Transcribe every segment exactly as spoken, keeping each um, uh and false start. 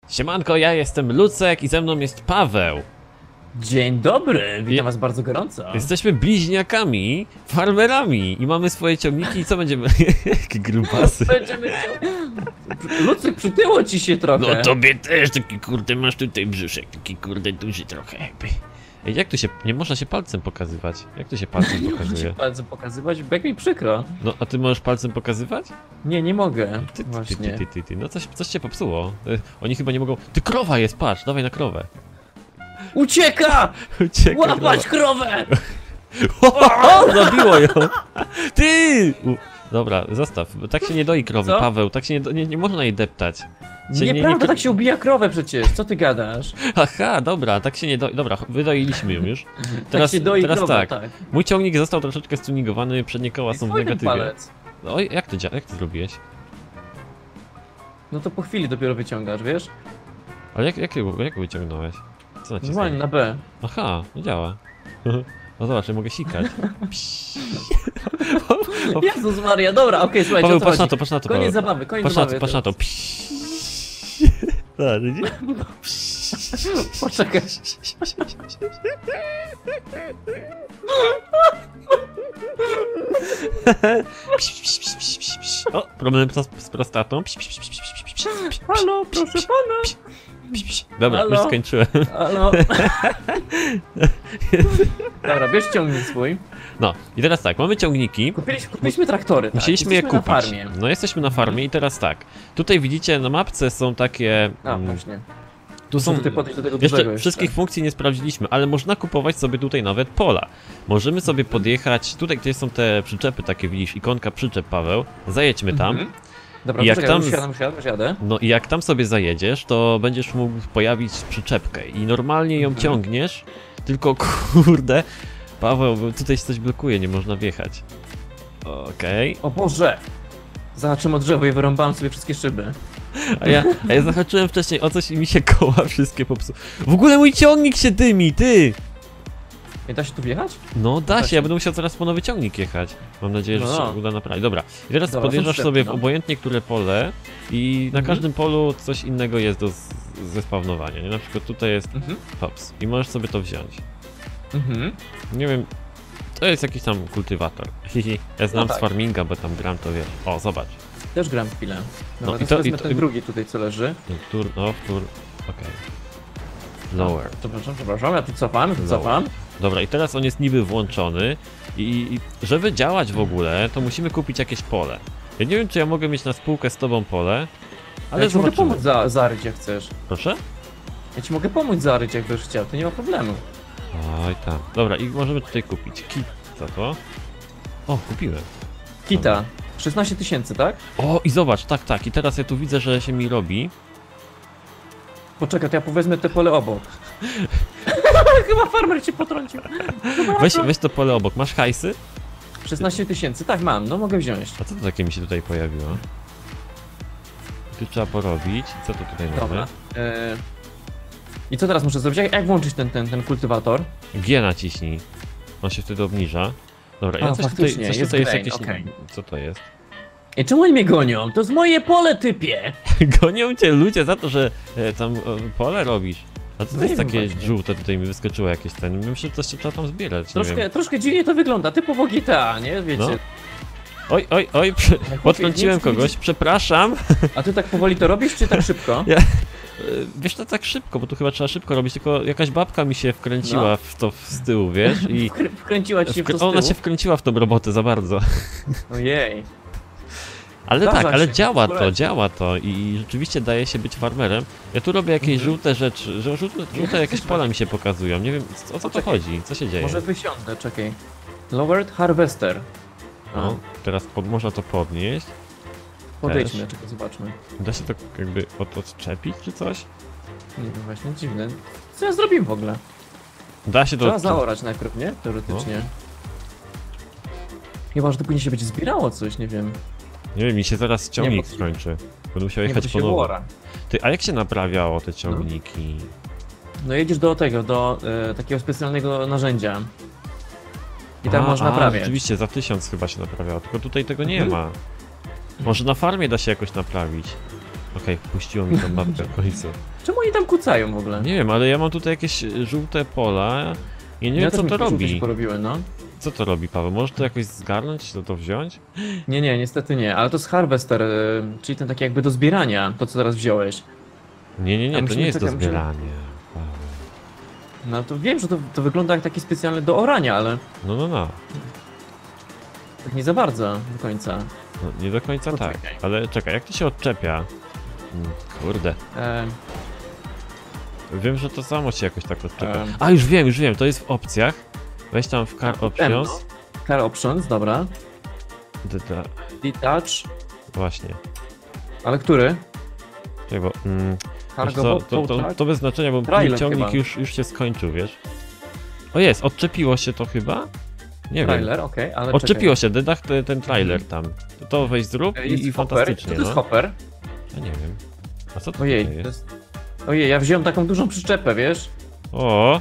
Siemanko, ja jestem Lucek i ze mną jest Paweł. Dzień dobry, witam Je- was bardzo gorąco. Jesteśmy bliźniakami, farmerami i mamy swoje ciągniki i co będziemy... Jakie grubasy. Będziemy cię... Lucek, przytyło ci się trochę. No tobie też taki kurde masz tutaj brzuszek, taki kurde duży trochę jakby. Ej, jak tu się... nie można się palcem pokazywać? Jak tu się palcem Nie muszę pokazuje? ci palcem pokazywać, bo jak mi przykro. No a ty możesz palcem pokazywać? Nie, nie mogę. Ty, ty, Właśnie. ty, ty, ty, ty. No coś, coś cię popsuło. Y, Oni chyba nie mogą... Ty, krowa jest, patrz, dawaj na krowę. Ucieka! Ucieka Łapać krowę! O, zabiło ją! Ty! U, dobra, zostaw. Tak się nie doi krowy, Co? Paweł. Tak się nie, do, nie, nie można jej deptać. Się nie- Nieprawda, nie- tak się ubija krowę przecież, co ty gadasz? Aha, dobra, tak się nie doi. Dobra, wydoiliśmy ją już. Teraz, tak się doi teraz krowa, tak. tak. Mój ciągnik został troszeczkę stuningowany, przednie koła są w Fajny negatywie. palec. Oj, jak to, dzia- jak to zrobiłeś? No to po chwili dopiero wyciągasz, wiesz? Ale jak, jak, jak, jak wyciągnąłeś? Co nacisnąłeś? Normalnie na B. Aha, nie działa. No zobacz, ja mogę sikać. Jezus Maria, dobra, okej, słuchajcie, Paweł, o co patrz na chodzi? to, patrz na to, Koniec Paweł. zabawy, koniec Patrz na zabawy. to, patrz na to. Tak, widzisz? Poczekaj. O, problem z, z prostatą. Halo, proszę pana. Dobra, Halo? już skończyłem. Halo. Dobra, bierz ciągnik swój. No, i teraz tak, mamy ciągniki. Kupiliśmy, kupiliśmy traktory, tak? Musieliśmy je Jesteśmy kupić. na farmie. No, jesteśmy na farmie i teraz tak. Tutaj widzicie, na mapce są takie... A, mm, właśnie. tu są... Tutaj podejść do tego dużego Jeszcze jeszcze. wszystkich funkcji nie sprawdziliśmy, ale można kupować sobie tutaj nawet pola. Możemy sobie podjechać, tutaj gdzie są te przyczepy takie, widzisz, ikonka przyczep, Paweł. Zajedźmy tam. Mhm. Dobra, I jak poczekaj, tam- już jadę, już jadę, już jadę. No i jak tam sobie zajedziesz, to będziesz mógł pojawić przyczepkę i normalnie ją Mhm. ciągniesz, tylko kurde, Paweł, bo tutaj się coś blokuje, nie można wjechać. Okej, O Boże! Zahaczyłem o drzewo i wyrąbałem sobie wszystkie szyby. a ja, a ja zahaczyłem wcześniej o coś i mi się koła wszystkie popsuły. W ogóle mój ciągnik się dymi, ty! Nie da się tu wjechać? No da Da się, ja się. będę musiał teraz po nowy ciągnik jechać. Mam nadzieję, że No, się no. uda naprawić. Dobra, i teraz Dobra, są podjeżdżasz przyczepy, sobie w no. obojętnie które pole i na Mhm. każdym polu coś innego jest do z- zespawnowania, nie? Na przykład tutaj jest Mhm. hops i możesz sobie to wziąć. Mhm. Nie wiem, to jest jakiś tam kultywator. Hihi, ja znam No tak. z farminga, bo tam gram, to wiesz. O, zobacz. Też gram chwilę. Dobra, No i no, to- to, i wezmę to- ten i- drugi tutaj co leży. Tur, no, tur, okej. Lower. Przepraszam, przepraszam, ja tu cofam, tu Lower. cofam. Dobra, i teraz on jest niby włączony i, i żeby działać w ogóle, to musimy kupić jakieś pole. Ja nie wiem, czy ja mogę mieć na spółkę z tobą pole, ale ja ci mogę zobaczymy. pomóc za, zaryć jak chcesz. Proszę? Ja ci mogę pomóc zaryć jak będziesz chciał, to nie ma problemu. Oj tam. Dobra, i możemy tutaj kupić kit. Co to? O, kupiłem. Kita. szesnaście tysięcy, tak? O, i zobacz, tak, tak. I teraz ja tu widzę, że się mi robi. Poczekaj, to ja powezmę te pole obok. Chyba farmer cię potrącił. Weź, weź to pole obok. Masz hajsy? szesnaście tysięcy, tak mam, no mogę wziąć. A co to takie mi się tutaj pojawiło? Tu trzeba porobić. Co to tutaj mamy? Dobra. E... I co teraz muszę zrobić? Jak, jak włączyć ten, ten, ten kultywator? G naciśnij. On się wtedy obniża. Dobra, ja A, coś tutaj, faktycznie, coś jest tutaj jest grain, jakieś... okej. Co to jest? I czemu oni mnie gonią? To jest moje pole, typie! Gonią cię ludzie za to, że e, tam e, pole robisz. A co to No jest nie wiem takie właśnie. żółte tutaj mi wyskoczyło jakieś ten. Myślę, że coś trzeba tam zbierać. Nie Troszkę, wiem. troszkę dziwnie to wygląda, typowo G T A, nie? Wiecie. No. Oj, oj, oj, prze... chłopie, potrąciłem nic- kogoś, nic- przepraszam. A ty tak powoli to robisz, czy tak szybko? Ja- E, Wiesz, to tak szybko, bo tu chyba trzeba szybko robić, tylko jakaś babka mi się wkręciła No. w to z tyłu, wiesz? I Wkrę- Wkręciła ci się w to wkrę... z tyłu? ona się wkręciła w tą robotę za bardzo. Ojej. Ale Zdarza tak, ale się, działa to, polecam. działa to i rzeczywiście daje się być farmerem. Ja tu robię jakieś Mhm. żółte rzeczy, że żółte, żółte jakieś pola mi się pokazują, nie wiem o co to Poczekaj. chodzi, co się dzieje. Może wysiądę, czekaj. Lowered Harvester. No, teraz pod, można to podnieść, Podejdźmy, czekaj, zobaczmy. da się to jakby od, odczepić czy coś? Nie wiem, właśnie dziwne. Co ja zrobiłem w ogóle? Da się to Trzeba od... zaorać najpierw, nie? Teoretycznie. Chyba, że to później się będzie zbierało coś, nie wiem. Nie wiem, mi się zaraz ciągnik bo- skończy. Będę musiał Nie, bo jechać to po się nowo. łora. Ty, a jak się naprawiało te ciągniki? No jedziesz do tego, do e, takiego specjalnego narzędzia. I tam a, można a, naprawiać. Rzeczywiście, za tysiąc chyba się naprawiało, tylko tutaj tego nie Mhm. ma. Może na farmie da się jakoś naprawić. Okej, puściło mi tą mapkę w końcu. Czemu oni tam kucają w ogóle? Nie wiem, ale ja mam tutaj jakieś żółte pola. Ja nie Ja wiem, też co mi to żółte robi. się porobiły, no. Co to robi, Paweł? Możesz to jakoś zgarnąć, to to wziąć? Nie, nie, niestety nie, ale to jest harvester, y, czyli ten taki jakby do zbierania, to co teraz wziąłeś. Nie, nie, A nie, to musimy nie jest do czekać, musimy- zbierania. Paweł. No to wiem, że to, to wygląda jak taki specjalny do orania, ale No, no, no. tak nie za bardzo do końca. No nie do końca tak. Poczekaj. Ale czekaj, jak to się odczepia? Hmm, Kurde. E, Wiem, że to samo się jakoś tak odczepia. Em. A, już wiem, już wiem, to jest w opcjach. Weź tam w car Ten, options. no. Car options, dobra. D- d- Detach, Właśnie. ale który? Czekaj, bo, mm, wiesz Cargo co, boat, to, to, tak? to bez znaczenia, bo Trailer ciągnik chyba. już, już się skończył, wiesz? O jest, odczepiło się to chyba? Nie wiem. Trailer, okej, ale Odczepiło się, dedach ten, ten trailer tam. To, to weź zrób czekaj. i, Jest i hopper. fantastycznie, Co to jest no. hopper? Ja nie wiem. A co to Ojej, tutaj to jest? jest... Ojej, ja wziąłem taką dużą przyczepę, wiesz? O!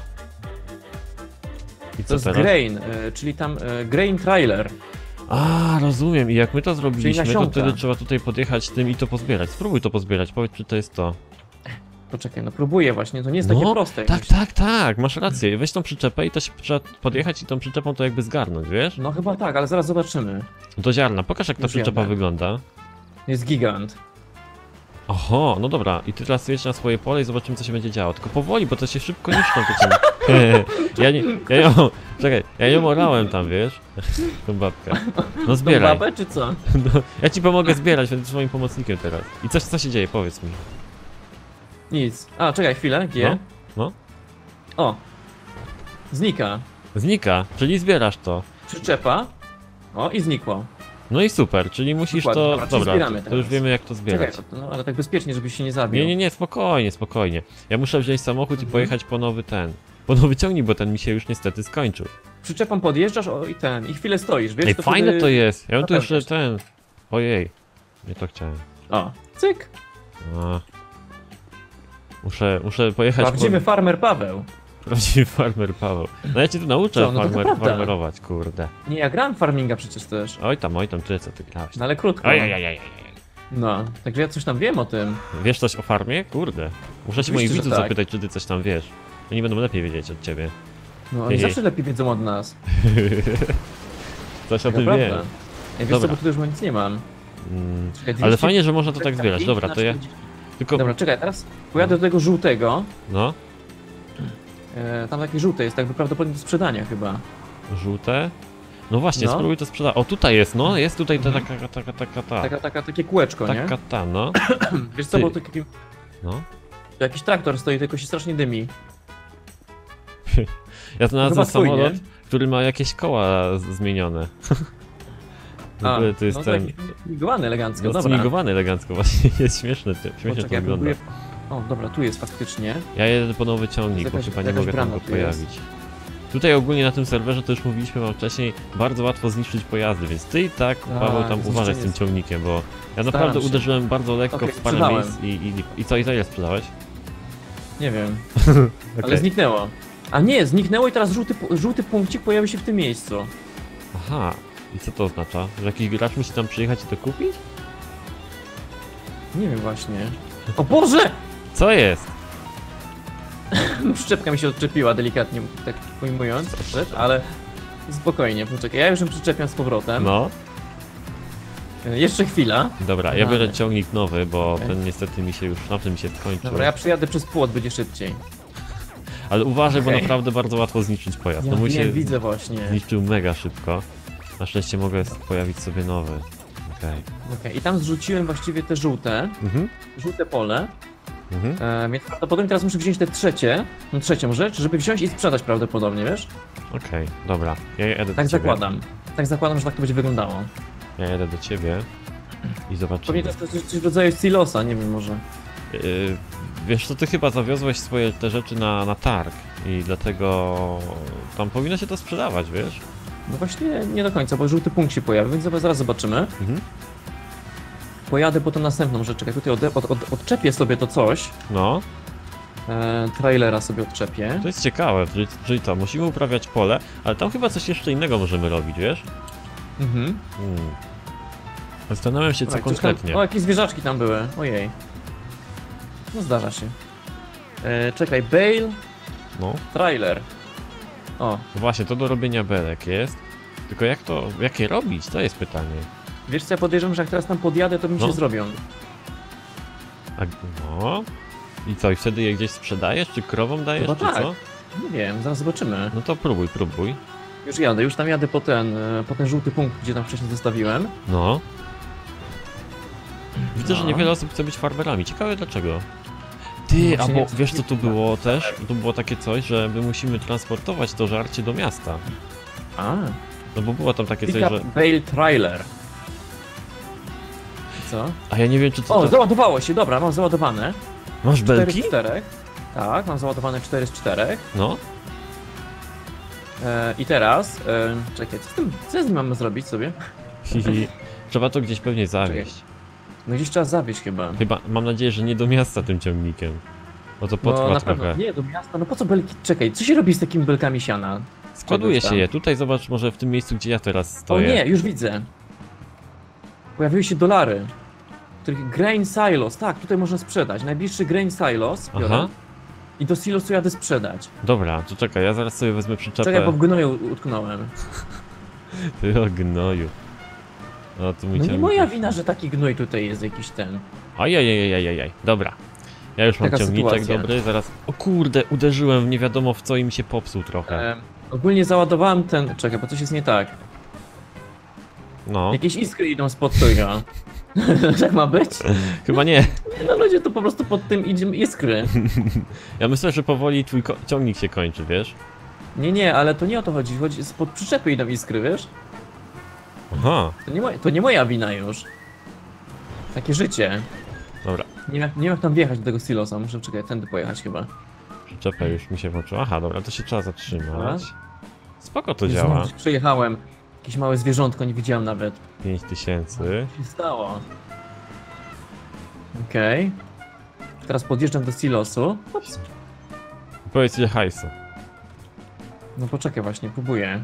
I To co jest teraz? grain, y, czyli tam y, grain trailer. A, rozumiem. I jak my to zrobiliśmy, to nasionka. wtedy trzeba tutaj podjechać tym i to pozbierać. Spróbuj to pozbierać, powiedz, czy to jest to. Poczekaj, no próbuję właśnie, to nie jest No, takie proste. jak Tak, myślę. tak, tak, masz rację. Weź tą przyczepę i to się trzeba podjechać i tą przyczepą to jakby zgarnąć, wiesz? No chyba tak, ale zaraz zobaczymy. Do ziarna. Pokaż, jak ta Już przyczepa jadę. wygląda. Jest gigant. Oho, no dobra. I ty teraz jedź na swoje pole i zobaczymy, co się będzie działo. Tylko powoli, bo to się szybko niszczą te ciągi. Ja nie, ja ją, czekaj, ja ją orałem tam, wiesz? Tą babkę. No Tą zbieraj. babę, czy co? No, ja ci pomogę zbierać, będę twoim pomocnikiem teraz. I coś, co się dzieje, powiedz mi. Nic. A, czekaj chwilę, G. No, no. O. Znika. Znika, czyli zbierasz to. Przyczepa. O, i znikło. No i super, czyli musisz Dokładnie, to... dobra, czyli Dobra, zbieramy to, to już teraz. wiemy, jak to Czekaj, zbierać. no ale tak bezpiecznie, żebyś się nie zabił. Nie, nie, nie, spokojnie, spokojnie. Ja muszę wziąć samochód i Mhm. pojechać po nowy ten. Po nowy ciągnik, bo ten mi się już niestety skończył. Przyczepą podjeżdżasz, o i ten, i chwilę stoisz, wiesz? Ej, to fajne wtedy- to jest. Ja bym tu Napełniasz. jeszcze ten... Ojej. Nie to chciałem. O, cyk. A. Muszę, muszę pojechać Prawdziwy po... farmer Paweł. Prawdziwy farmer Paweł. No ja cię tu nauczę Co, no to farmer, prawda. farmerować, kurde. Nie, ja grałem w farminga przecież też. Oj tam, oj tam, tyle co ty grałeś. No ale krótko. Ojej, No, także ja coś tam wiem o tym. Wiesz coś o farmie? Kurde. Muszę się Oczywiście, moich że widzów tak. zapytać, czy ty coś tam wiesz. Oni będą lepiej wiedzieć od ciebie. No, oni Ej. zawsze lepiej wiedzą od nas. Coś o Taka tym prawda. wiem. Ej, wiesz co, Dobra. bo tu już nic nie mam. Mm, Czekaj, ale dwieście fajnie, że można to tak zbierać. Dobra, to ja... czterdzieści. Tylko... Dobra, czekaj, teraz pojadę do tego żółtego. No, E, tam takie żółte jest, jakby prawdopodobnie do sprzedania chyba. żółte. No właśnie, No. spróbuj to sprzedać. O, tutaj jest, no, jest tutaj ta Mhm. taka, taka, taka, ta. Taka, taka, takie kółeczko, nie? Taka ta, no. Wiesz co, Ty. bo to taki, No. jakiś traktor stoi, tylko się strasznie dymi. Ja znalazłem Chyba twój, samolot, nie? który ma jakieś koła z- zmienione. W A, ogóle to jest no to ten... jakiś migowany elegancko, No, dobra. zmigowany elegancko, właśnie jest śmieszne, ty- śmiesznie to Poczekaj, wygląda. próbuję... O, dobra, tu jest faktycznie. Ja jedę po nowy ciągnik, bo Jakaś- chyba nie jakaś mogę tam brama go tu jest. pojawić. Tutaj ogólnie na tym serwerze, to już mówiliśmy wam wcześniej, bardzo łatwo zniszczyć pojazdy, więc ty i tak, A, Paweł, tam zniszczenie uważaj z tym jest- ciągnikiem, bo ja Staram naprawdę się. uderzyłem bardzo lekko Okej, w parę sprzedałem. miejsc i, i, i co, i za ile sprzedałeś? Nie wiem, ale Okej. zniknęło. A nie, zniknęło i teraz żółty, pu- żółty punkcik pojawił się w tym miejscu. Aha, i co to oznacza? Że jakiś gracz musi tam przyjechać i to kupić? Nie wiem właśnie. O Boże! Co jest? Przyczepka mi się odczepiła delikatnie, tak pojmując, rzecz, ale spokojnie, poczekaj, ja już ją przyczepiam z powrotem. No, E, Jeszcze chwila. dobra, ja biorę Mamy. ciągnik nowy, bo Okej. ten niestety mi się już, tamten mi się skończył. Dobra, ja przyjadę przez płot, będzie szybciej. Ale uważaj, bo Okej. naprawdę bardzo łatwo zniszczyć pojazd. Ja No mój wiem, się widzę właśnie. zniszczył mega szybko. Na szczęście mogę pojawić sobie nowy. Okej. Okej, i tam zrzuciłem właściwie te żółte, Mhm. żółte pole, Mhm. e, więc prawdopodobnie teraz muszę wziąć te trzecie, no trzecią rzecz, żeby wziąć i sprzedać prawdopodobnie, wiesz? Okej, dobra. Ja jedę do Tak ciebie. zakładam. Tak zakładam, że tak to będzie wyglądało. Ja jedę do ciebie i zobaczymy. Pewnie to jest coś, coś w rodzaju silosa, nie wiem może. Yy, wiesz co, ty chyba zawiozłeś swoje te rzeczy na, na targ i dlatego tam powinno się to sprzedawać, wiesz? No właśnie nie do końca, bo żółty punkt się pojawi, więc zaraz- zaraz zobaczymy. Mhm. Pojadę po tą następną rzecz, czekaj, tutaj od, od, od, odczepię sobie to coś. No, E, trailera sobie odczepię. to jest ciekawe, czyli, czyli to, musimy uprawiać pole, ale tam chyba coś jeszcze innego możemy robić, wiesz? Mhm. Hmm. Zastanawiam się, co Dobra, coś tam- konkretnie. O, jakieś zwierzaczki tam były, ojej. No zdarza się. E, czekaj, Bale, No. trailer. O, Właśnie, to do robienia belek jest. Tylko jak to, jak je robić? To jest pytanie. wiesz co, ja podejrzewam, że jak teraz tam podjadę, to bym No. się zrobił. A, no. I co, i wtedy je gdzieś sprzedajesz, czy krowom dajesz, Chyba czy tak. co? Nie wiem, zaraz zobaczymy. No to próbuj, próbuj. Już jadę, już tam jadę po ten, e, po ten żółty punkt, gdzie tam wcześniej zostawiłem. No. Widzę, że No. niewiele osób chce być farmerami. Ciekawe dlaczego. Ty, Właśnie albo nie- wiesz co tu było też? Tu było takie coś, że my musimy transportować to żarcie do miasta. A, No bo było tam takie pick coś, up że... Bale trailer. Co? A ja nie wiem, czy to... O, to... załadowało się, dobra, mam załadowane. Masz cztery belki? z czterech. Tak, mam załadowane cztery z czterech. No. E, I teraz, e, czekaj, co z tym, co z tym mamy zrobić sobie? Hihi. Trzeba to gdzieś pewnie zawieźć. No gdzieś trzeba zawieźć chyba. Chyba, mam nadzieję, że nie do miasta tym ciągnikiem. Bo to potrwa No na trochę. pewno, nie, do miasta, no po co belki, czekaj, co się robi z takimi belkami siana? Składuje Czegoś się tam. je. Tutaj zobacz może w tym miejscu, gdzie ja teraz O stoję. nie, już widzę. Pojawiły się dolary. Których grain silos, tak, tutaj można sprzedać. Najbliższy grain silos biorę. Aha. I do silosu jadę sprzedać. Dobra, to czekaj, ja zaraz sobie wezmę przyczepę. Czekaj, bo w gnoju utknąłem. Ty o gnoju. No, to mi No cię- nie moja wina, że taki gnoj tutaj jest jakiś ten. Ajajajajajaj, dobra. Ja już mam Taka ciągniczek sytuacja. dobry, zaraz... O kurde, uderzyłem w nie wiadomo w co i mi się popsuł trochę. E, ogólnie załadowałem ten... Czekaj, bo coś jest nie tak. No, Jakieś iskry idą spod tego. Tak ma być? chyba nie. No ludzie to po prostu pod tym idzie iskry. Ja myślę, że powoli twój ko- ciągnik się kończy, wiesz? Nie, nie, ale to nie o to chodzi. Chodzi spod przyczepy idą iskry, wiesz? Aha, To nie, moja, to nie moja wina już. Takie życie. dobra. Nie wiem, jak- nie wiem jak tam wjechać do tego silosa. Muszę, czekaj, tędy pojechać chyba. Przyczepę już mi się włączyła. Aha, dobra, to się trzeba zatrzymać. Dobra. Spoko to Jezu, działa. gdzieś Przejechałem. Jakieś małe zwierzątko, nie widziałem nawet. pięć tysięcy. Co się stało? Okej. Teraz podjeżdżam do silosu. Ups. Powiedz ile hajsu. No poczekaj właśnie, próbuję.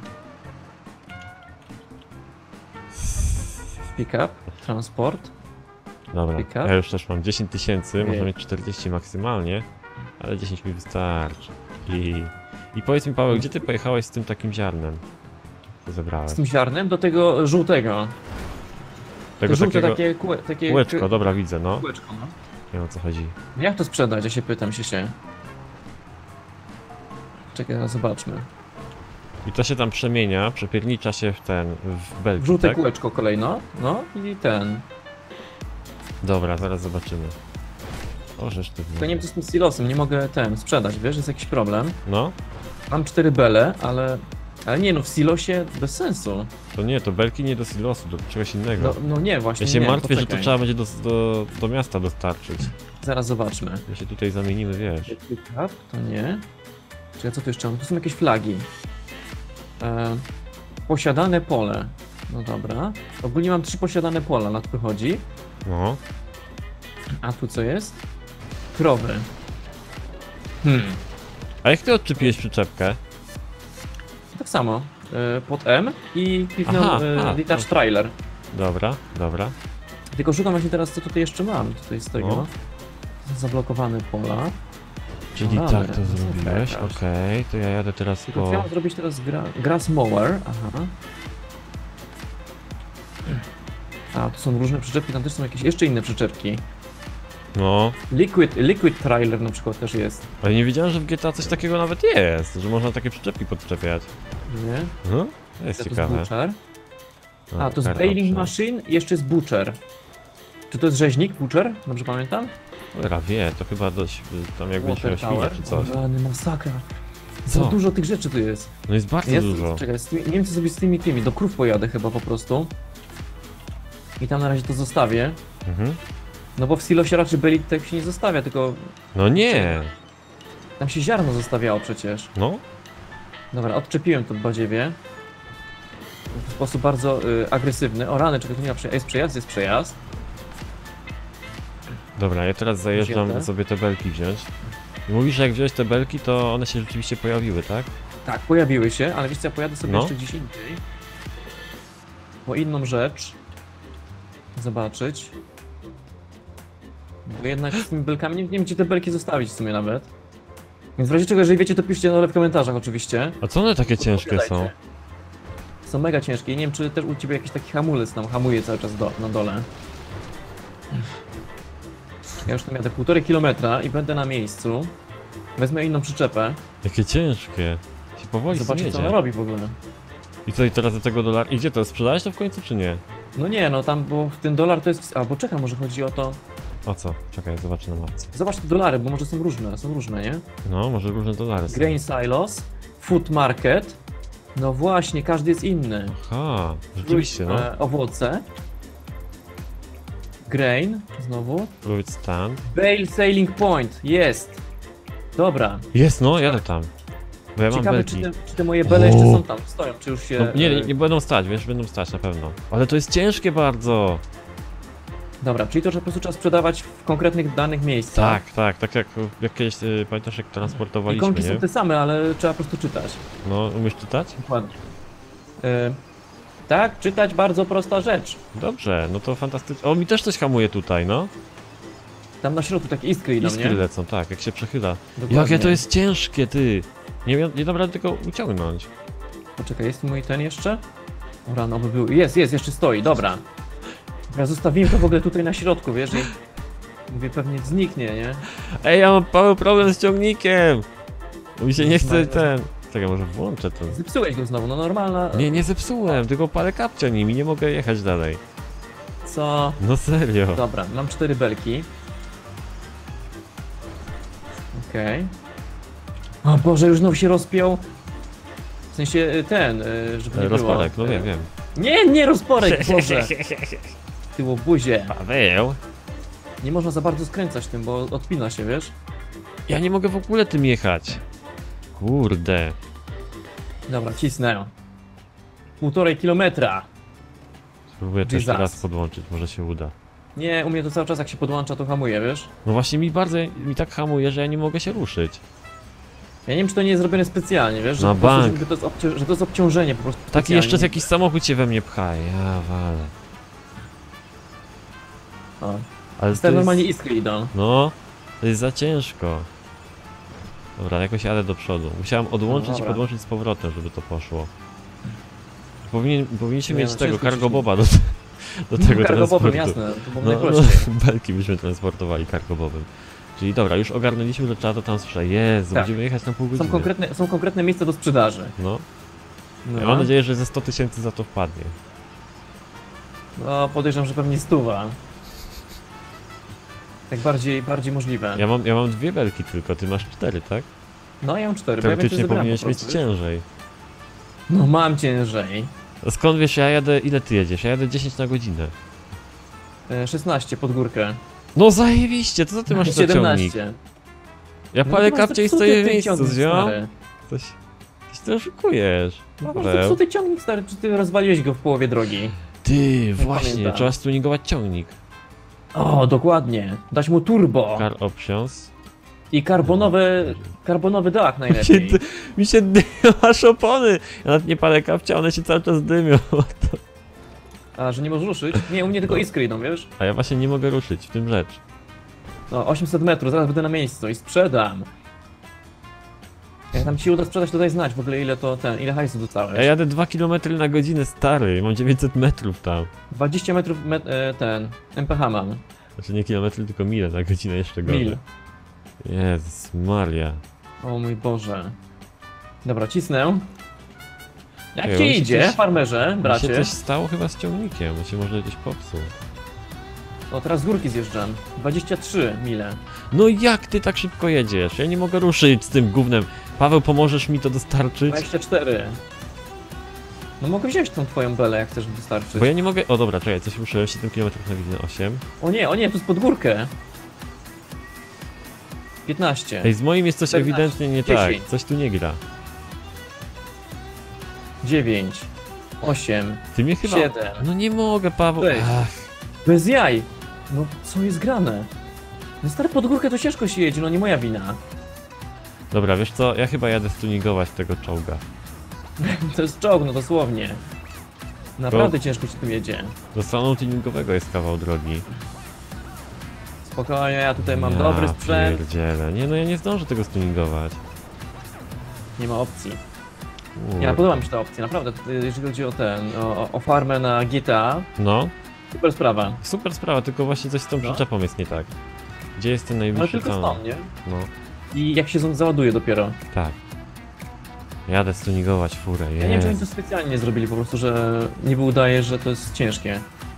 Pick up, transport. Dobra, Pick up. ja już też mam dziesięć tysięcy, Ojej. można mieć czterdzieści maksymalnie, ale dziesięć mi wystarczy. I, I powiedz mi Paweł, gdzie ty pojechałeś z tym takim ziarnem? Co zebrałeś? Z tym ziarnem do tego żółtego. Tego Te żółte takiego takie, kółe, takie kółeczko, dobra widzę, no. kółeczko, no. Nie wiem o co chodzi. Jak to sprzedać? Ja się pytam się się. Czekaj, zaraz zobaczmy. I to się tam przemienia, przepiernicza się w ten, w belki, Żółte tak? kółeczko kolejno. No i ten. Dobra, zaraz zobaczymy. O, żeż ty. To nie wiem co z tym silosem, nie mogę ten sprzedać, wiesz, jest jakiś problem. No, Mam cztery bele, ale... Ale nie no, w silosie bez sensu. to nie, to belki nie do silosu, do czegoś innego. No, no nie, właśnie Ja się nie, martwię, że to poczekaj. trzeba będzie do, do, do miasta dostarczyć. Zaraz zobaczmy. My się tutaj zamienimy, wiesz. To nie. Czekaj, co tu jeszcze mam? Tu są jakieś flagi. E, posiadane pole. No dobra. Ogólnie mam trzy posiadane pola, na to chodzi. No. A tu co jest? Krowy. Hmm. A jak ty odczepiłeś przyczepkę? Tak samo. E, pod M i kliknął Aha, e, a, detach to- trailer. Dobra, dobra. Tylko szukam właśnie teraz, co tutaj jeszcze mam. Tutaj z tego. No. Zablokowane pola. Czyli No tak dobra, to no to zrobiłeś, fajnie. okej, to ja jadę teraz Tylko co ja po... mam zrobić teraz? Gra, grass mower. Aha. A, tu są różne przyczepki, tam też są jakieś jeszcze inne przyczepki. No, Liquid, liquid trailer na przykład też jest. ale nie wiedziałem, że w G T A coś takiego nawet jest, że można takie przyczepki podczepiać. Nie? No, to jest To jest ciekawe. butcher. No, A, to jest karta baling przy- machine i jeszcze jest butcher. Czy to jest rzeźnik, butcher? Dobrze pamiętam? Cholera wie, to chyba dość, y, tam jak będzie Water miał świnia tower. czy coś. O, rany, masakra. Za Co? dużo tych rzeczy tu jest. No jest bardzo jest dużo. Czekaj, z tymi, nie wiem co zrobić z tymi tymi. Do krów pojadę chyba po prostu. I tam na razie to zostawię. Mhm. No bo w silosie raczej byli tak się nie zostawia, tylko No nie, tam się ziarno zostawiało przecież. no. Dobra, odczepiłem to badziewie. W sposób bardzo y, agresywny. O rany, czekaj, tu nie ma prze... jest przejazd, jest przejazd. Dobra, ja teraz zajeżdżam Jadę. sobie te belki wziąć. I mówisz, że jak wziąłeś te belki, to one się rzeczywiście pojawiły, tak? Tak, pojawiły się, ale wiesz co, ja pojadę sobie No. jeszcze gdzieś indziej. Po inną rzecz. Zobaczyć. Bo jednak z tymi belkami, nie, nie wiem gdzie te belki zostawić w sumie nawet. Więc w razie czego, jeżeli wiecie, to piszcie na dole w komentarzach oczywiście. A co one takie ciężkie są? Podpowiadajcie. Są mega ciężkie. Nie wiem, czy też u ciebie jakiś taki hamulec tam hamuje cały czas do, na dole. Ja już tam jadę półtorej kilometra i będę na miejscu. Wezmę inną przyczepę. Jakie ciężkie. Się powoli Zobaczę, co jedzie. ona robi w ogóle. I co, i teraz do tego dolara... I gdzie to? Sprzedałeś to w końcu, czy nie? No nie, no tam, bo ten dolar to jest... A, bo czekam, może chodzi o to... O co? Czekaj, zobaczę na mapce. Zobacz te dolary, bo może są różne, są różne, nie? No, może różne dolary są. Grain Silos, Food Market. No właśnie, każdy jest inny. Aha, rzeczywiście, no. E, owoce. Grain, znowu. Fruit stand. Bale Sailing Point, jest. Dobra. Jest, no, jadę tam. Bo ja mam Ciekawe, belki. czy te, czy te moje bele jeszcze O. są tam, stoją, czy już się... No, nie, nie, e, nie będą stać, wiesz, będą stać na pewno. Ale to jest ciężkie bardzo. Dobra, czyli to, że po prostu trzeba sprzedawać w konkretnych danych miejscach. Tak, tak, tak jak, jak kiedyś, y, pamiętasz jak transportowaliśmy, Ikonki nie? są te same, ale trzeba po prostu czytać. No, umiesz czytać? Dokładnie. E, tak, czytać bardzo prosta rzecz. Dobrze, no to fantastycznie. O, mi też coś hamuje tutaj, no. Tam na środku takie iskry idą, Iskry nie? lecą, tak, jak się przechyla. Dokładnie. Jakie to jest ciężkie, ty! Nie, mia- nie dam rady tego uciągnąć. Poczekaj, jest mój ten jeszcze? O rano by był. Jest, jest, jeszcze stoi, dobra. Ja zostawiłem to w ogóle tutaj na środku, wiesz, i mówię, pewnie zniknie, nie? Ej, ja mam mały problem z ciągnikiem! Mi się nie chce Znajdę. ten... Czekaj, może włączę ten. Zepsułeś go znowu, no normalna... Nie, nie zepsułem, tylko parę kapcia nimi, nie mogę jechać dalej. Co? No serio. Dobra, mam cztery belki. Okej. O Boże, już znowu się rozpiął. W sensie y, ten, y, żeby nie E, Rozporek, było. no wiem, wiem. Nie, nie rozporek, Boże! Ty łobuzie. Paweł! Nie można za bardzo skręcać tym, bo odpina się, wiesz? Ja nie mogę w ogóle tym jechać. Kurde. Dobra, cisnę. Półtorej kilometra. Spróbuję to jeszcze Jesus. raz podłączyć, może się uda. Nie, u mnie to cały czas jak się podłącza, to hamuje, wiesz? No właśnie mi bardzo, mi tak hamuje, że ja nie mogę się ruszyć. Ja nie wiem, czy to nie jest zrobione specjalnie, wiesz? Że, Na po prostu, bank. żeby to jest obcią- że to jest obciążenie po prostu. Taki specjalnie. jeszcze z jakiś samochód się we mnie pcha, ja walę. O. Ale Te normalnie iskry idą. No, to jest za ciężko. Dobra, jakoś jadę do przodu. Musiałem odłączyć No i dobra. podłączyć z powrotem, żeby to poszło. Powinien, powinniśmy Nie, mieć no, tego ciężko cargo ci- boba do, do tego Kargobobem, transportu. jasne, to było No, no, najprościej. belki byśmy transportowali cargobowym. Czyli dobra, już ogarnęliśmy, że trzeba to tam sprzedać. Jezu, Tak. będziemy jechać na pół godziny. Są konkretne, są konkretne miejsca do sprzedaży. No, No, ja mam nadzieję, że ze sto tysięcy za to wpadnie. no podejrzewam, że pewnie stuwa. Tak bardziej, bardziej możliwe. Ja mam, ja mam dwie belki tylko, ty masz cztery, tak? No ja mam cztery, bo ja Teoretycznie więcej zebrałem powinieneś po mieć prostu, wiesz? ciężej. No mam ciężej. A skąd wiesz, ja jadę, ile ty jedziesz? Ja jadę dziesięć na godzinę. E, szesnaście pod górkę. No zajebiście, to co ty masz za ciągnik? siedemnaście. Ja No palę to masz kapcie i zepsuty stoję w ten miejscu, ciągnik, ziom. stary. Coś, coś ty oszukujesz. No masz Paweł. zepsuty ciągnik, stary, czy ty rozwaliłeś go w połowie drogi? Ty, właśnie, pamiętam. trzeba stuningować ciągnik. O, dokładnie. Dać mu turbo. Car options. I karbonowy, karbonowy dach Mi się, najlepiej. dy- mi się dymią aż opony. Ja nawet nie palę kapcia, one się cały czas dymią. A, że nie możesz ruszyć? Nie, u mnie tylko iskry idą, wiesz? A ja właśnie nie mogę ruszyć, w tym rzecz. No, osiemset metrów, zaraz będę na miejscu i sprzedam. Jak tam ci uda sprzedać, to daj znać w ogóle ile to ten, ile hajsu dostałeś. Ja jadę dwa kilometry na godzinę, stary, mam dziewięćset metrów tam. dwadzieścia metrów met, e, ten, M P H mam. Znaczy nie kilometry, tylko mile na godzinę jeszcze gorzej. Mil. Jezus Maria. O mój Boże. Dobra, cisnę. Jak Ej, ci on się idzie, coś- farmerze, Mi się bracie? coś stało chyba z ciągnikiem, on się może gdzieś popsuł. O, teraz z górki zjeżdżam. dwadzieścia trzy mile. No jak ty tak szybko jedziesz? Ja nie mogę ruszyć z tym gównem. Paweł, pomożesz mi to dostarczyć? dwadzieścia cztery. No mogę wziąć tą twoją belę, jak chcesz wystarczyć. Bo ja nie mogę... O dobra, czekaj, coś ruszyłem, siedem kilometrów na godzinę, osiem. O nie, o nie, tu jest pod górkę. piętnaście. Ej, z moim jest coś czternaście, ewidentnie nie tak, dziesięć. coś tu nie gra. dziewięć. osiem. Ty mnie chyba... siedem. No nie mogę, Paweł. sześć. Ach, Bez jaj. No co jest grane? No stary, pod górkę to ciężko się jedzie, no nie moja wina. dobra, wiesz co, ja chyba jadę stuningować tego czołga. To jest czołg, no dosłownie. Naprawdę ciężko się tu jedzie. Do salonu tuningowego jest kawał drogi. Spokojnie, ja tutaj mam ja dobry sprzęt. pierdzielę. Nie no, ja nie zdążę tego stuningować. Nie ma opcji. Kurde. Nie, podoba mi się ta opcja, naprawdę, to, jeżeli chodzi o ten, o, o farmę na G T A, No, super sprawa. super sprawa, tylko właśnie coś z tą No. przyczepą jest nie tak. Gdzie jest ten Ale najbliższy tylko ton? stąd, nie? No, I jak się z- załaduje dopiero. tak. Jadę stuningować furę, Ja nie wiem, czy oni to jest. specjalnie nie zrobili, po prostu, że niby udaje, że to jest ciężkie.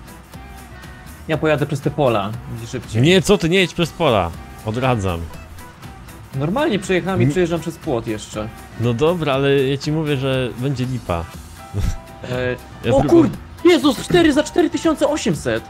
Ja pojadę przez te pola, będzie szybciej. Nie, co ty, nie jedź przez pola. Odradzam. Normalnie przejechałem i Nie- przejeżdżam przez płot jeszcze. No dobra, ale ja ci mówię, że będzie lipa. E... Ja O prób- kurde! Jezus, cztery za cztery tysiące osiemset!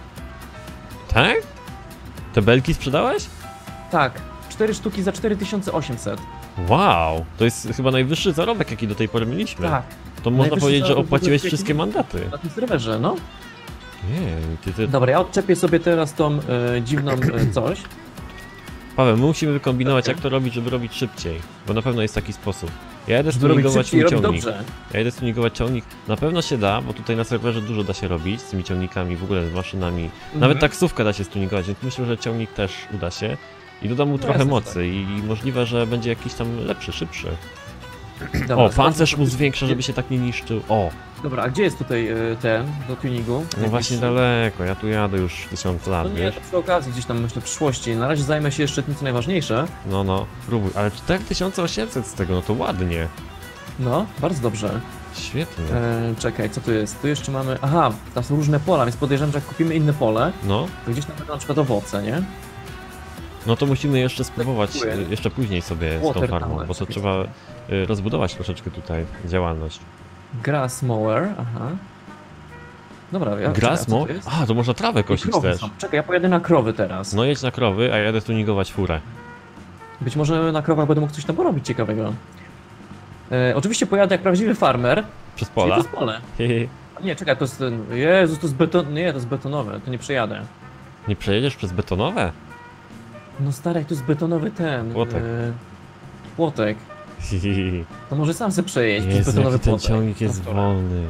Tak? Te belki sprzedałeś? Tak, cztery sztuki za cztery tysiące osiemset. Wow, to jest chyba najwyższy zarobek, jaki do tej pory mieliśmy. Tak, To można najwyższy powiedzieć, że zarobek w ogóle opłaciłeś w świecie. wszystkie mandaty. na tym serwerze, no. Nie, ty, ty... Dobra, ja odczepię sobie teraz tą e, dziwną e, coś. Paweł, my musimy wykombinować, Okej. jak to robić, żeby robić szybciej. Bo na pewno jest taki sposób. Ja jedę Żeby robić stuningować szybciej i mój robić ciągnik. dobrze. Ja jedę stuningować ciągnik. Na pewno się da, bo tutaj na serwerze dużo da się robić z tymi ciągnikami, w ogóle z maszynami. Mhm. Nawet taksówkę da się stuningować, więc myślę, że ciągnik też uda się. I dodam mu No trochę jasne, że mocy i możliwe, że będzie jakiś tam lepszy, szybszy. Dobra, O, pancerz sprawdźmy, mu co- zwiększa, żeby się tak nie niszczył. O, Dobra, a gdzie jest tutaj e, ten do tuningu? no właśnie Jakiś- daleko, ja tu jadę już tysiąc No lat, nie, wiesz? to przy okazji gdzieś tam myślę w przyszłości. Na razie zajmę się jeszcze tym, co najważniejsze. No, no, próbuj. Ale cztery tysiące osiemset z tego, no to ładnie. No, bardzo dobrze. Świetnie. E, czekaj, co tu jest? Tu jeszcze mamy... Aha, tam są różne pola, więc podejrzewam, że jak kupimy inne pole, No, to gdzieś tam będą na przykład owoce, nie? no to musimy jeszcze spróbować, Dziękuję. y, jeszcze później sobie z tą Water farmą, tower bo to sobie trzeba y, rozbudować troszeczkę tutaj działalność. Grass mower, aha. Dobra, ja... Grass czekaj, a co mo? to jest? A, to można trawę I kosić krowy też. są. Czekaj, ja pojadę na krowy teraz. No jedź na krowy, a ja jadę tuningować furę. Być może na krowach będę mógł coś tam porobić ciekawego. E, oczywiście pojadę jak prawdziwy farmer. Przez Czyli pola. to jest pole. A nie, czekaj, to jest ten... Jezus, to jest beton... Nie, to jest betonowe, to nie przejadę. Nie przejedziesz przez betonowe? No stary, jak to jest betonowy ten... Płotek. E, płotek. To może sam se przejeść przez Jezu, betonowy jaki ten płotek. ciągnik jest Dobra. wolny.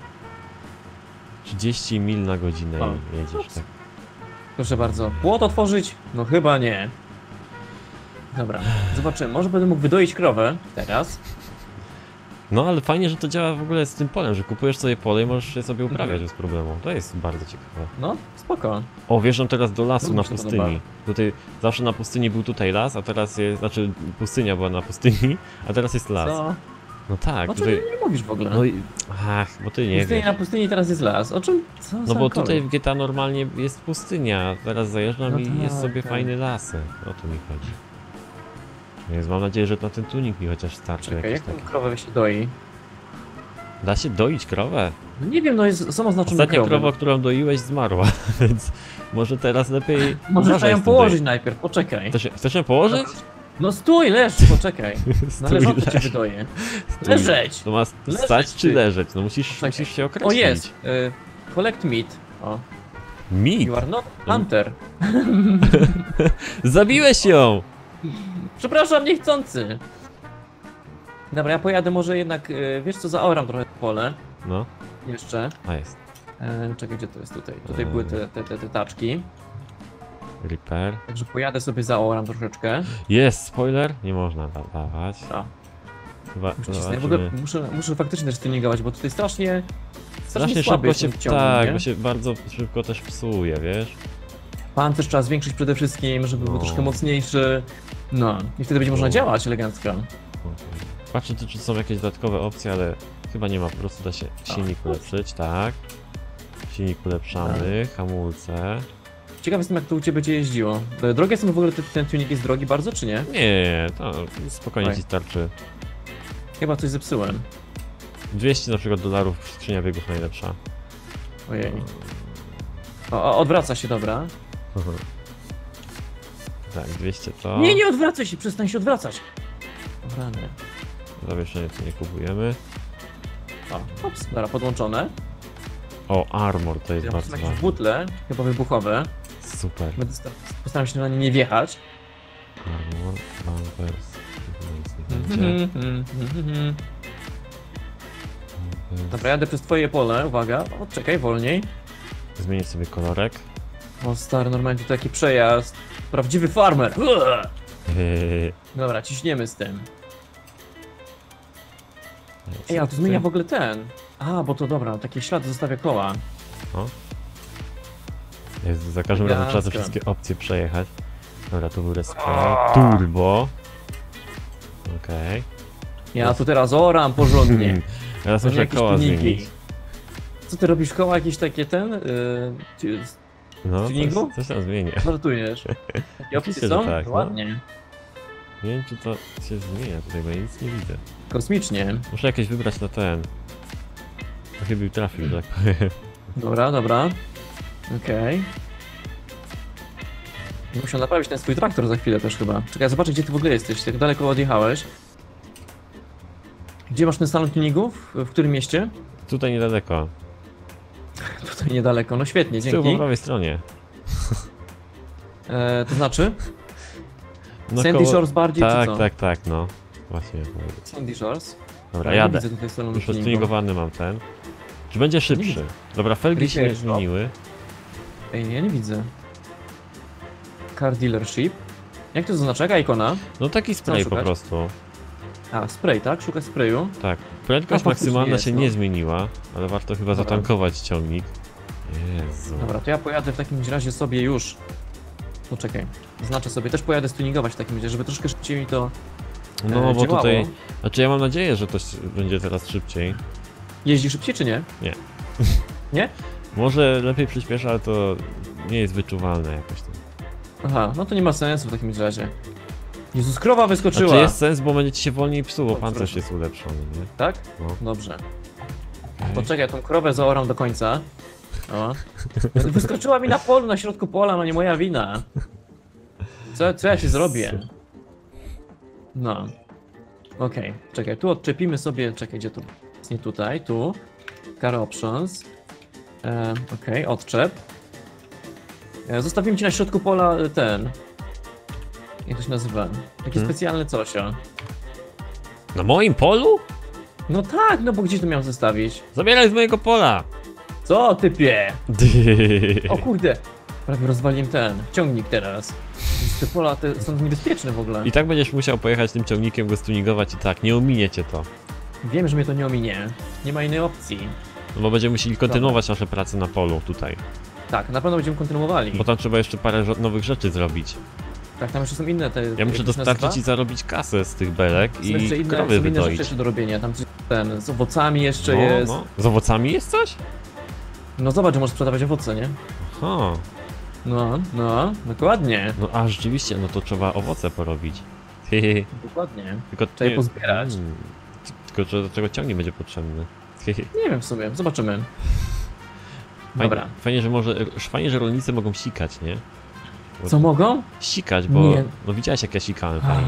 trzydzieści mil na godzinę O. i jedziesz tak. Proszę bardzo. Płot otworzyć? No chyba nie. Dobra, zobaczymy. Może będę mógł wydoić krowę teraz. No ale fajnie, że to działa w ogóle z tym polem, że kupujesz sobie pole i możesz je sobie uprawiać Mhm. bez problemu. To jest bardzo ciekawe. No, spoko. O, wjeżdżam teraz do lasu To mi na się pustyni. podoba. Tutaj zawsze na pustyni był tutaj las, a teraz jest, znaczy pustynia była na pustyni, a teraz jest las. Co? No tak, O czym tutaj, ty nie mówisz w ogóle? no i, ach, bo ty nie pustyni wiesz. na pustyni teraz jest las. O czym? Co No za bo kolor? tutaj w G T A normalnie jest pustynia, teraz zajeżdżam No i tak, jest sobie tak. fajny lasy. O to mi chodzi. Więc mam nadzieję, że na ten tunik mi chociaż starczy Czekaj, jakiś jak tą taki. krowę się doi? Da się doić krowę? No nie wiem, no jest, są oznaczone Ostatnia krowy. krowa, którą doiłeś, zmarła, więc może teraz lepiej Może trzeba uważaj ją z tym położyć dojeniem. najpierw, poczekaj. Chcesz, chcesz ją położyć? No stój, leż, poczekaj. Stój, Należąco cię leż. wydoję. Stój. Leżeć! To ma Leżeć, stać czy ty. leżeć? No musisz, Poczekaj. musisz się O określić. jest! Y, collect meat. O. Meat! You are not hunter. Zabiłeś ją! Przepraszam, niechcący. Dobra, ja pojadę może jednak, y, wiesz co, zaoram trochę pole. No, Jeszcze. a jest. E, czekaj, gdzie to jest tutaj? Tutaj Eee. były te, te, te, te taczki. Repair. Także pojadę sobie zaoram troszeczkę. Jest, spoiler! Nie można da dawać. A, Chyba muszę, cisnąć. w ogóle muszę, muszę faktycznie też tuningować, bo tutaj strasznie... Strasznie słaby szybko jest się, ten ciągnik, tak, nie? bo się bardzo szybko też psuje, wiesz? Pancerz trzeba zwiększyć przede wszystkim, żeby był No. troszkę mocniejszy. No, i wtedy będzie można No. działać elegancko. Patrzę, czy są jakieś dodatkowe opcje, ale chyba nie ma, po prostu da się silnik ulepszyć, tak. Silnik ulepszamy, hamulce. Ciekaw jestem, jak to u Ciebie będzie jeździło. E, Drogie są w ogóle, ten, ten tuning jest drogi bardzo, czy nie? Nie, to spokojnie Oj. ci starczy. Chyba coś zepsułem. dwieście na przykład dolarów, skrzynia biegów najlepsza. Ojej. O, o, odwraca się, dobra. Tak, dwieście to. Nie, nie odwracaj się, przestań się odwracać. Rany. Zawieszenie tu nie kupujemy. O, ops, dobra, podłączone. O, armor to jest Ja bardzo mam jakieś ważne. butle, chyba wybuchowe. Super. Będę sta- postaram się na nie nie wjechać. Armor, bumpers. Nic nie będzie. Mhm. Bumpers. Dobra, jadę przez Twoje pole, uwaga. O, czekaj, wolniej. Zmienić sobie kolorek. O stary, normalnie to taki przejazd. Prawdziwy farmer. Uah! Hehehe. Dobra, ciśniemy z tym. Ej, a to zmienia w ogóle ten. A, bo to dobra, takie ślady zostawia koła. Jezu, za każdym razem trzeba te Elegancko. wszystkie opcje przejechać. Dobra, to był respekt. Turbo. Okej. Ja tu teraz oram porządnie. Teraz To nie muszę jakieś koła tuniki. zmienić. Co ty robisz, koła jakieś takie ten? Yy, ty- No, tuningu? coś, coś tam zmienię. Żartujesz. Takie opcje Oczywiście, że są? tak, no. Ładnie. Nie wiem, czy to się zmienia tutaj, bo ja nic nie widzę. Kosmicznie. Muszę jakieś wybrać na ten. To chyba trafił, że tak powiem. Dobra, dobra. Okej. Muszę naprawić ten swój traktor za chwilę też chyba. Czekaj, zobaczę gdzie ty w ogóle jesteś, tak daleko odjechałeś. Gdzie masz ten salon tuningów? W którym mieście? Tutaj niedaleko. Tutaj niedaleko, no świetnie, Z tyłu po dzięki. prawej stronie. E, to znaczy? No Sandy koło- Shores bardziej Tak, czy co? tak, tak, no. Właśnie. Sandy Shores? Dobra, Ja nie jadę. widzę tutaj salonu Już tuningu. roztuningowany mam ten. Czy będzie szybszy? widzę. Dobra, felgi się nie Repair shop. zmieniły. Ej, ja nie widzę. Car dealership. Jak to zaznacza? Jaka ikona? No taki spray po szukać? prostu. A, spray, tak? Szuka sprayu. Tak. Prędkość No, faktycznie maksymalna jest, się no. nie zmieniła, ale warto chyba Dobra. zatankować ciągnik. Jezu. Dobra, to ja pojadę w takim razie sobie już. Poczekaj. Znaczę sobie, też pojadę stuningować w takim razie, żeby troszkę szybciej mi to e, No bo działało. tutaj. Znaczy ja mam nadzieję, że to s- będzie teraz szybciej. Jeździ szybciej czy nie? Nie. Nie? Może lepiej przyspiesza, ale to nie jest wyczuwalne jakoś tam. Aha, no to nie ma sensu w takim razie. Jezus, krowa wyskoczyła! Znaczy jest sens, bo będzie ci się wolniej psuło, O, pancerz proszę. jest ulepszony, nie? Tak? No. Dobrze. Okej. Poczekaj, tą krowę zaoram do końca. O. Wyskoczyła mi na polu, na środku pola, no nie moja wina. Co, co ja się zrobię? No. Okej, czekaj, tu odczepimy sobie, czekaj, gdzie tu? Jest nie tutaj, tu. Car options. E, Okej, odczep. E, zostawimy ci na środku pola e, ten. Jak to się nazywa? Takie Hmm? specjalne coś, o. Na moim polu? No tak, no bo gdzie to miał zostawić? Zabieraj z mojego pola! Co, typie? O kurde, prawie rozwaliłem ten ciągnik teraz. Te pola te są niebezpieczne w ogóle. I tak będziesz musiał pojechać tym ciągnikiem, go stuningować i tak, nie ominiecie to. Wiem, że mnie to nie ominie. Nie ma innej opcji. No bo będziemy musieli kontynuować nasze prace na polu tutaj. Tak, na pewno będziemy kontynuowali. Bo tam trzeba jeszcze parę żo- nowych rzeczy zrobić. Tak, tam jeszcze są inne te. Ja jak muszę to się dostarczyć nazywa? i zarobić kasę z tych belek Są i jeszcze inne, krowy są inne rzeczy wydoić. jeszcze do robienia. Tam coś- ten z owocami jeszcze No, jest. no. Z owocami jest coś? No zobacz, że możesz sprzedawać owoce, nie? Aha. No, no, dokładnie. No a rzeczywiście, no to trzeba owoce porobić. Hehe. Dokładnie. Tylko Trzeba je pozbierać. Mm. Tylko że do czego ciągnik będzie potrzebny. Hehe. Nie wiem w sumie, zobaczymy. Dobra. Fajnie, fajnie, że może. Fajnie, że rolnicy mogą sikać, nie? Bo- Co mogą? Sikać, bo. Nie. No widziałeś jak ja sikałem fajnie.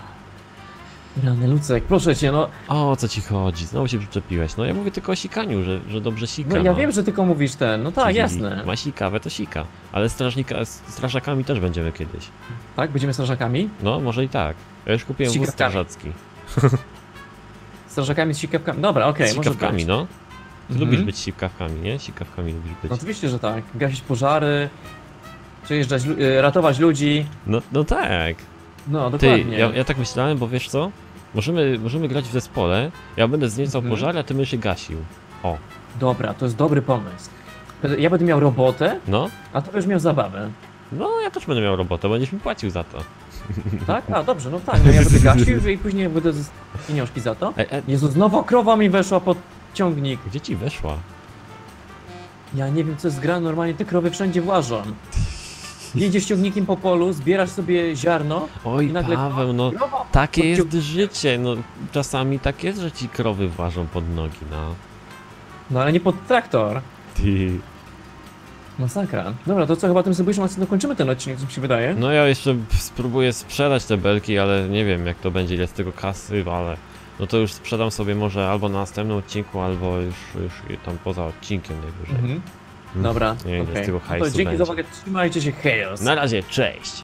Rany Lucek, proszę cię, no. O, o co ci chodzi? Znowu się przyczepiłeś. No ja mówię tylko o sikaniu, że, że dobrze sika. No ja wiem, że tylko mówisz ten. No tak, Czyli jasne. Ma sikawę, to sika. Ale strażnika, z strażakami też będziemy kiedyś. Tak, będziemy strażakami? No, może i tak. Ja już kupiłem wóz Sikawkami. strażacki. Strażakami z sikawkami. Dobra, okej, Z może sikawkami, być. no. Ty Mhm. lubisz być sikawkami, nie? Sikawkami lubisz być. No oczywiście, że tak. Gasić pożary, przejeżdżać, lu- y, ratować ludzi. No, no tak. No, Ty, dokładnie. ja, ja tak myślałem, bo wiesz co? Możemy, możemy grać w zespole. Ja będę zniecał Mhm. pożary, a ty będziesz się gasił. O, Dobra, to jest dobry pomysł. Ja będę miał robotę, no. a ty będziesz miał zabawę. No, ja też będę miał robotę, będziesz mi płacił za to. Tak? A, dobrze, no tak. No ja będę gasił i później będę z pieniążki za to. E, e, Jezu, znowu krowa mi weszła pod ciągnik. gdzie ci weszła? Ja nie wiem, co jest grane, normalnie te krowy wszędzie włażą. Jedziesz ciągnikiem po polu, zbierasz sobie ziarno Oj, i nagle... Paweł, no. Krowa! Takie Pod jest życie, no czasami tak jest, że ci krowy włażą pod nogi, no. No ale nie pod traktor. Ty. Masakra. Dobra, to co, chyba tym sobie już dokończymy ten odcinek, co mi się wydaje? No ja jeszcze spróbuję sprzedać te belki, ale nie wiem jak to będzie, ile z tego kasy, ale no to już sprzedam sobie może albo na następnym odcinku, albo już, już tam poza odcinkiem najwyżej. Mhm. Dobra, Nie wiem, ile okej. z tego No to hajsu dzięki będzie. za uwagę, trzymajcie się, chaos. Na razie, cześć!